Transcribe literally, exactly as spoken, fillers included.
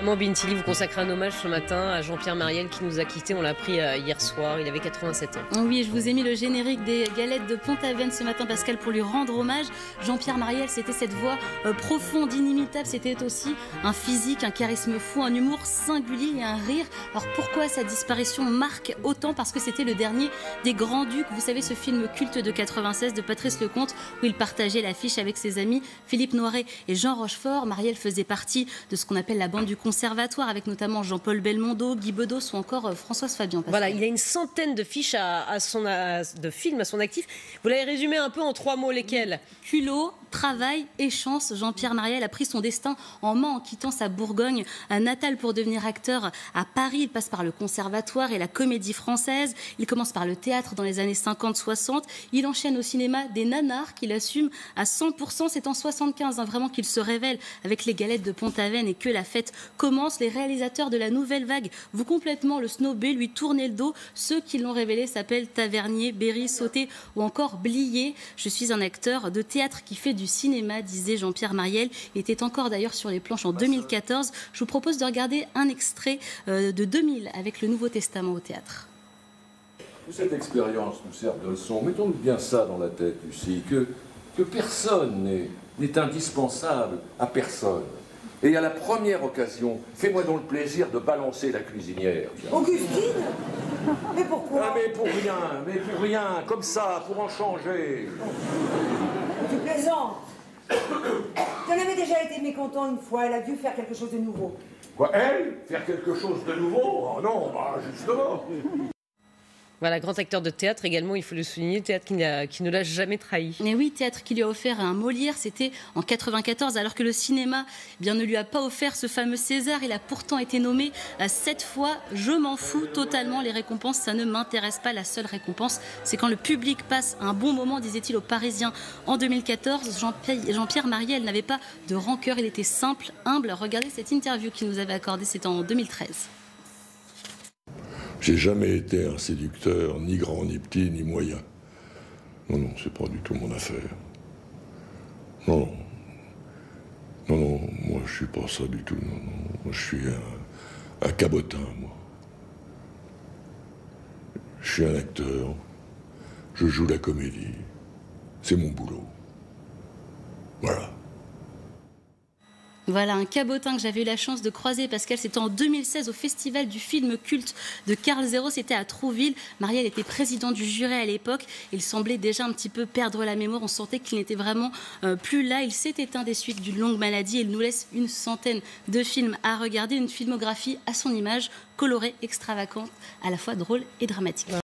Maman Bintili, vous consacrez un hommage ce matin à Jean-Pierre Marielle qui nous a quittés. On l'a appris hier soir, il avait quatre-vingt-sept ans. Oui, je vous ai mis le générique des Galettes de Pont-Aven ce matin, Pascal, pour lui rendre hommage. Jean-Pierre Marielle, c'était cette voix euh, profonde, inimitable. C'était aussi un physique, un charisme fou, un humour singulier et un rire. Alors pourquoi sa disparition marque autant? Parce que c'était le dernier des Grands-Ducs. Vous savez, ce film culte de quatre-vingt-seize de Patrice Lecomte, où il partageait l'affiche avec ses amis Philippe Noiret et Jean Rochefort. Marielle faisait partie de ce qu'on appelle la bande du conservatoire, avec notamment Jean-Paul Belmondo, Guy Bedos ou encore euh, Françoise Fabian. Pascal. Voilà, il a une centaine de fiches à, à son, à, de films à son actif. Vous l'avez résumé un peu en trois mots, lesquels? Culot, travail et chance. Jean-Pierre Marielle a pris son destin en main en quittant sa Bourgogne natale pour devenir acteur à Paris. Il passe par le conservatoire et la comédie française. Il commence par le théâtre dans les années cinquante soixante. Il enchaîne au cinéma des nanars qu'il assume à cent pour cent. C'est en soixante-quinze hein, vraiment qu'il se révèle avec les Galettes de Pont-Aven et que la fête commence. Les réalisateurs de la nouvelle vague vous complètement le snobber, lui tourner le dos. Ceux qui l'ont révélé s'appellent Tavernier, Berry, Sauté ou encore Blier. Je suis un acteur de théâtre qui fait du cinéma, disait Jean-Pierre Marielle. Il était encore d'ailleurs sur les planches en deux mille quatorze. Je vous propose de regarder un extrait de deux mille avec le Nouveau Testament au théâtre. Cette expérience nous sert de leçon. Mettons bien ça dans la tête, Lucie, que, que personne n'est indispensable à personne. Et à la première occasion, fais-moi donc le plaisir de balancer la cuisinière. Augustine? Mais pourquoi? Ah, mais pour rien, mais pour rien, comme ça, pour en changer. Tu plaisantes. Tu en avais déjà été mécontent une fois, elle a dû faire quelque chose de nouveau. Quoi, elle? Faire quelque chose de nouveau? Oh non, bah justement. Voilà, grand acteur de théâtre également, il faut le souligner, théâtre qui, qui ne l'a jamais trahi. Mais oui, théâtre qui lui a offert un Molière, c'était en quatre-vingt-quatorze, alors que le cinéma eh bien, ne lui a pas offert ce fameux César. Il a pourtant été nommé euh, sept fois. Je m'en fous totalement, les récompenses, ça ne m'intéresse pas. La seule récompense, c'est quand le public passe un bon moment, disait-il aux Parisiens en deux mille quatorze. Jean-Pierre, Jean-Pierre Marielle n'avait pas de rancœur, il était simple, humble. Regardez cette interview qu'il nous avait accordée, c'était en deux mille treize. J'ai jamais été un séducteur, ni grand, ni petit, ni moyen. Non, non, c'est pas du tout mon affaire. Non, non. Non, non, moi je suis pas ça du tout. Non, non. Moi je suis un, un cabotin, moi. Je suis un acteur. Je joue la comédie. C'est mon boulot. Voilà. Voilà, un cabotin que j'avais eu la chance de croiser, Pascal, c'était en deux mille seize au festival du film culte de Karl Zéro, c'était à Trouville. Marielle était président du jury à l'époque, il semblait déjà un petit peu perdre la mémoire, on sentait qu'il n'était vraiment euh, plus là. Il s'est éteint des suites d'une longue maladie, il nous laisse une centaine de films à regarder, une filmographie à son image, colorée, extravagante, à la fois drôle et dramatique.